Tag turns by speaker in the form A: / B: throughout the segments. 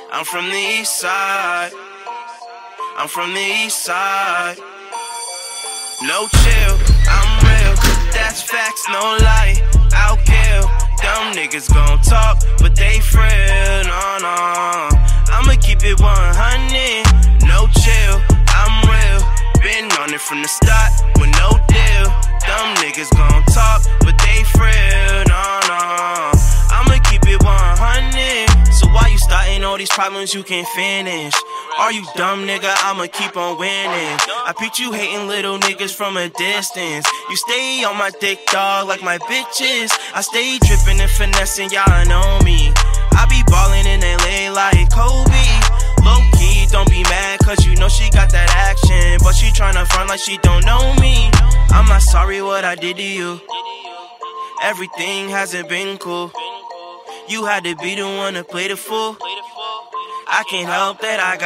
A: I'm from the east side. I'm from the east side. No chill, I'm real. That's facts, no lie. I'll kill. Dumb niggas gon' talk, but they frail. No. I'ma keep it 100. No chill, I'm real. Been on it from the start with no deal. Dumb niggas gon' talk, but they frail. No. I'ma keep it 100. So why you starting all these problems you can't finish? Are you dumb, nigga? I'ma keep on winning. I peep you hating little niggas from a distance. You stay on my dick, dog, like my bitches. I stay dripping and finessing, y'all know me. I be ballin' in LA like Kobe. Low key, don't be mad, cause you know she got that action. But she tryna front like she don't know me. I'm not sorry what I did to you. Everything hasn't been cool. You had to be the one to play the fool. I can't help that I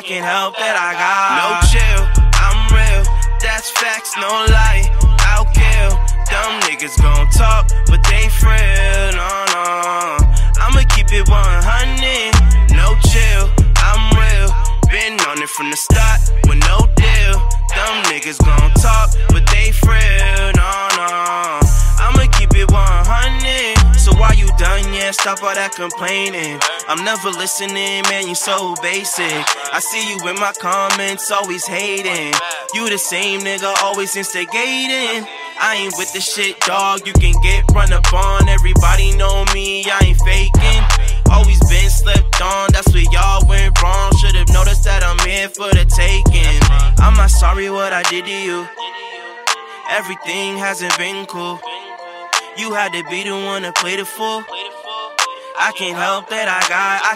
A: got. No chill, I'm real. That's facts, no lie. I'll kill. Dumb niggas gon' talk, but they frail. No. I'ma keep it 100. No chill, I'm real. Been on it from the start with no deal. Dumb niggas gon' talk, but they frail. No. I'ma keep it 100. So why you done yet? Stop all that complaining. I'm never listening, man, you so basic. I see you in my comments, always hating. You the same nigga, always instigating. I ain't with the shit, dog, you can get run up on. Everybody know me, I ain't faking. Always been slept on, that's where y'all went wrong. Should've noticed that I'm here for the taking. I'm not sorry what I did to you. Everything hasn't been cool. You had to be the one to play the fool. I can't help that I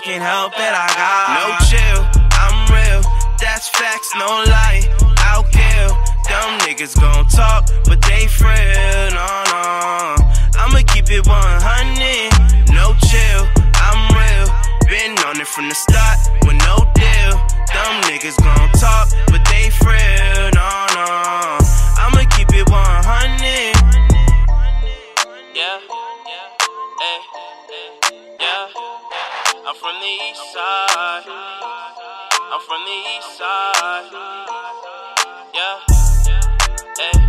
A: got. No chill, I'm real. That's facts, no lie. I'll kill. Dumb niggas gon' talk, but they frail. No. I'ma keep it 100. No chill, I'm real. Been on it from the start with no deal. Dumb niggas gon' talk, but they frail. No. I'ma keep it 100. Yeah. I'm from the east side. I'm from the east side. Yeah.